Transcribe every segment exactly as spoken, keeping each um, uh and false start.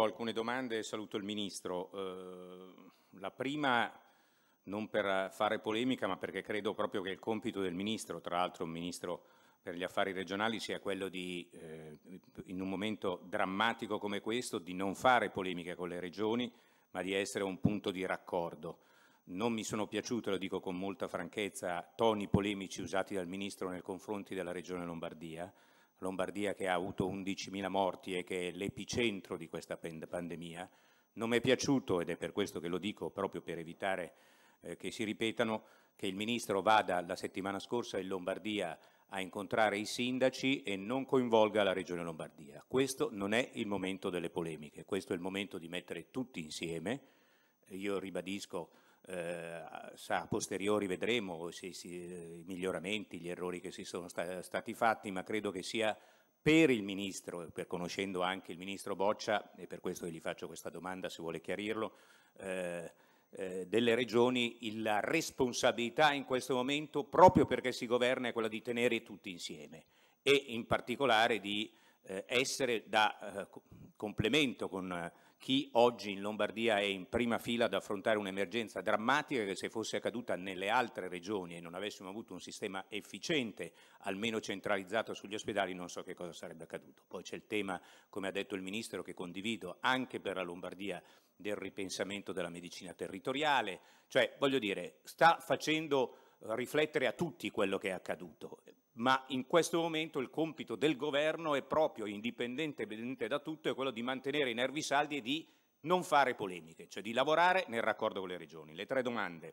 alcune domande e saluto il Ministro. Eh, la prima, non per fare polemica, ma perché credo proprio che il compito del Ministro, tra l'altro un Ministro per gli affari regionali, sia quello di, eh, in un momento drammatico come questo, di non fare polemiche con le regioni, ma di essere un punto di raccordo. Non mi sono piaciuti, lo dico con molta franchezza, toni polemici usati dal Ministro nei confronti della Regione Lombardia. Lombardia che ha avuto undicimila morti e che è l'epicentro di questa pandemia. Non mi è piaciuto, ed è per questo che lo dico, proprio per evitare eh, che si ripetano, che il Ministro vada la settimana scorsa in Lombardia a incontrare i sindaci e non coinvolga la Regione Lombardia. Questo non è il momento delle polemiche, questo è il momento di mettere tutti insieme. Io ribadisco, eh, a posteriori vedremo se, se, i miglioramenti, gli errori che si sono sta, stati fatti, ma credo che sia per il Ministro, per conoscendo anche il Ministro Boccia, e per questo gli faccio questa domanda se vuole chiarirlo, eh, eh, delle regioni, la responsabilità in questo momento, proprio perché si governa, è quella di tenere tutti insieme e in particolare di eh, essere da eh, complemento con eh, chi oggi in Lombardia è in prima fila ad affrontare un'emergenza drammatica che, se fosse accaduta nelle altre regioni e non avessimo avuto un sistema efficiente, almeno centralizzato sugli ospedali, non so che cosa sarebbe accaduto. Poi c'è il tema, come ha detto il Ministro, che condivido anche per la Lombardia, del ripensamento della medicina territoriale. Cioè, voglio dire, sta facendo riflettere a tutti quello che è accaduto, ma in questo momento il compito del governo è proprio, indipendentemente da tutto, è quello di mantenere i nervi saldi e di non fare polemiche, cioè di lavorare nel raccordo con le regioni. Le tre domande.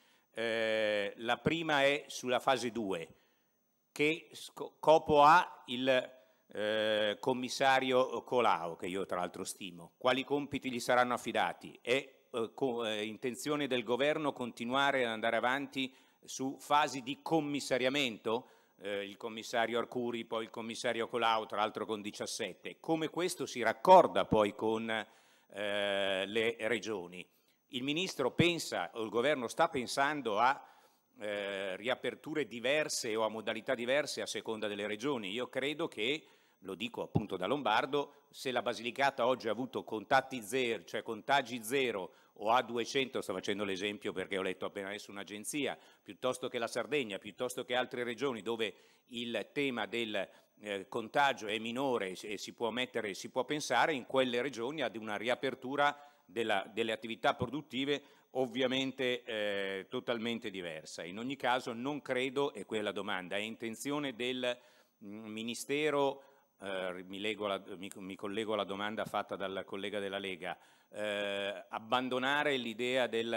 Eh, la prima è sulla fase due. Che scopo ha il eh, commissario Colao, che io tra l'altro stimo? Quali compiti gli saranno affidati? È eh, eh, intenzione del governo continuare ad andare avanti su fasi di commissariamento? Eh, il commissario Arcuri, poi il commissario Colau, tra l'altro con diciassette. Come questo si raccorda poi con eh, le regioni? Il Ministro pensa, o il Governo sta pensando a eh, riaperture diverse o a modalità diverse a seconda delle regioni? Io credo che, lo dico appunto da lombardo, se la Basilicata oggi ha avuto contatti zero, cioè contagi zero, o A duecento, sto facendo l'esempio perché ho letto appena adesso un'agenzia, piuttosto che la Sardegna, piuttosto che altre regioni dove il tema del eh, contagio è minore e si può, mettere, si può pensare in quelle regioni ad una riapertura della, delle attività produttive ovviamente eh, totalmente diversa. In ogni caso non credo, e quella domanda, è intenzione del mh, Ministero, eh, mi, leggo la, mi, mi collego alla domanda fatta dal collega della Lega, Eh, abbandonare l'idea del,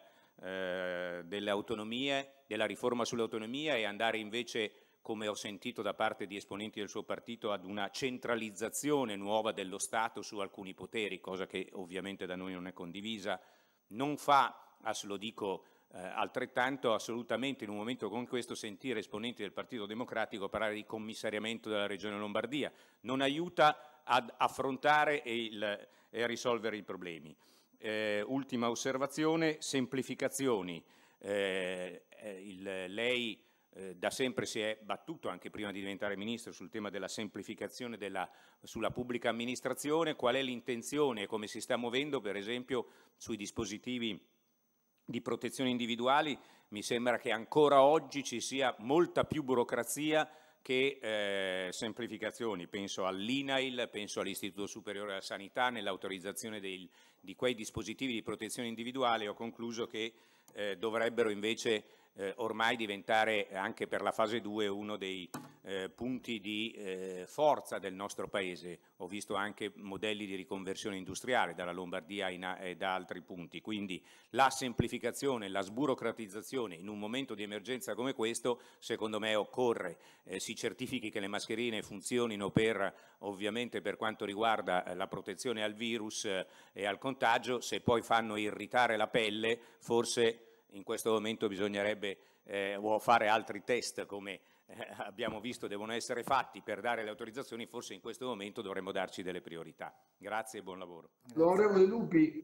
eh, delle autonomie, della riforma sull'autonomia e andare invece, come ho sentito da parte di esponenti del suo partito, ad una centralizzazione nuova dello Stato su alcuni poteri, cosa che ovviamente da noi non è condivisa, non fa, lo dico eh, altrettanto, assolutamente in un momento come questo sentire esponenti del Partito Democratico parlare di commissariamento della Regione Lombardia, non aiuta ad affrontare il, e a risolvere i problemi. Eh, ultima osservazione, semplificazioni. Eh, il, lei eh, da sempre si è battuto, anche prima di diventare Ministro, sul tema della semplificazione della, sulla pubblica amministrazione. Qual è l'intenzione e come si sta muovendo, per esempio, sui dispositivi di protezione individuali? Mi sembra che ancora oggi ci sia molta più burocrazia che eh, semplificazioni. Penso all'I N A I L, penso all'Istituto Superiore della Sanità nell'autorizzazione di quei dispositivi di protezione individuale. Ho concluso che eh, dovrebbero invece eh, ormai diventare anche per la fase due uno dei eh, punti di eh, forza del nostro Paese. Ho visto anche modelli di riconversione industriale dalla Lombardia in, e da altri punti, quindi la semplificazione, la sburocratizzazione in un momento di emergenza come questo, secondo me occorre. Eh, si certifichi che le mascherine funzionino per, ovviamente per quanto riguarda eh, la protezione al virus eh, e al contagio. Se poi fanno irritare la pelle, forse in questo momento bisognerebbe eh, o fare altri test, come eh, abbiamo visto devono essere fatti per dare le autorizzazioni. Forse in questo momento dovremmo darci delle priorità. Grazie e buon lavoro. L'onorevole Lupi,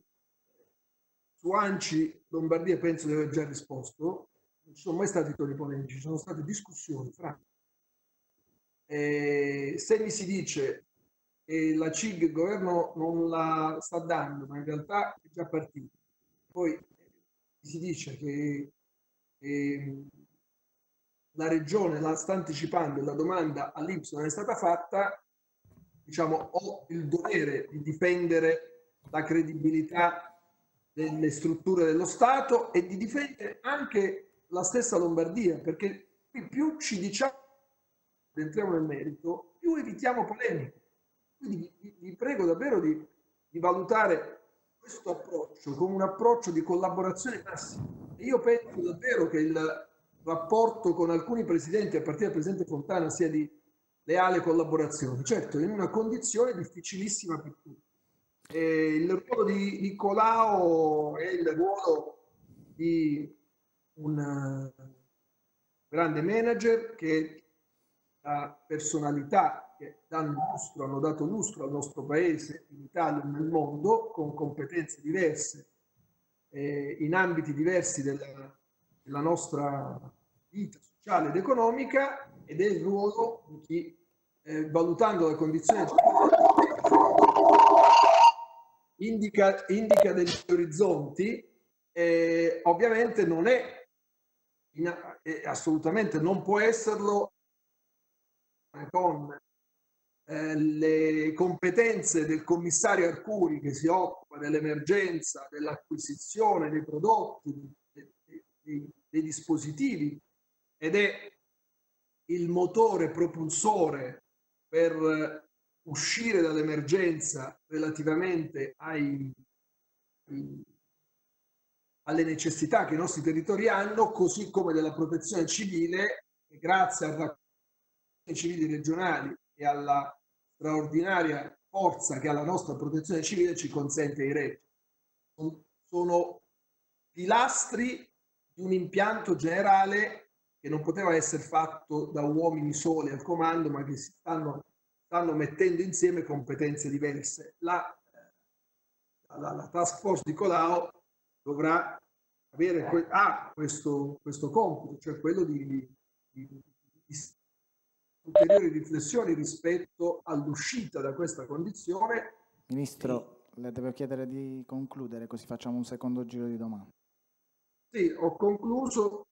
su ANCI Lombardia penso di aver già risposto. Non ci sono mai stati toni polemici, ci sono state discussioni franche. Eh, se mi si dice e la C I G il governo non la sta dando, ma in realtà è già partita. Poi si dice che eh, la regione la sta anticipando e la domanda all'I N P S non è stata fatta, diciamo, ho il dovere di difendere la credibilità delle strutture dello Stato e di difendere anche la stessa Lombardia, perché più ci diciamo, entriamo nel merito, più evitiamo polemiche. Quindi vi, vi prego davvero di, di valutare questo approccio come un approccio di collaborazione massima. E io penso davvero che il rapporto con alcuni presidenti, a partire dal presidente Fontana, sia di leale collaborazione, certo in una condizione difficilissima per tutti. E il ruolo di Nicolao è il ruolo di un grande manager che ha personalità che danno lustro, hanno dato lustro al nostro paese, in Italia e nel mondo, con competenze diverse, eh, in ambiti diversi della, della nostra vita sociale ed economica, ed è il ruolo di chi, eh, valutando le condizioni indica, indica degli orizzonti, eh, ovviamente non è, in, eh, assolutamente non può esserlo con eh, le competenze del commissario Arcuri, che si occupa dell'emergenza, dell'acquisizione dei prodotti, dei, dei, dei dispositivi, ed è il motore propulsore per uscire dall'emergenza relativamente ai, ai, alle necessità che i nostri territori hanno, così come della protezione civile, che grazie al raccordo civili regionali e alla straordinaria forza che ha la nostra protezione civile ci consente di reggere. Sono pilastri di un impianto generale che non poteva essere fatto da uomini soli al comando, ma che si stanno, stanno mettendo insieme competenze diverse. La, la, la task force di Colau dovrà avere ha questo, questo compito, cioè quello di, di, di, di ulteriori riflessioni rispetto all'uscita da questa condizione. Ministro, e... le devo chiedere di concludere, così facciamo un secondo giro di domande. Sì, ho concluso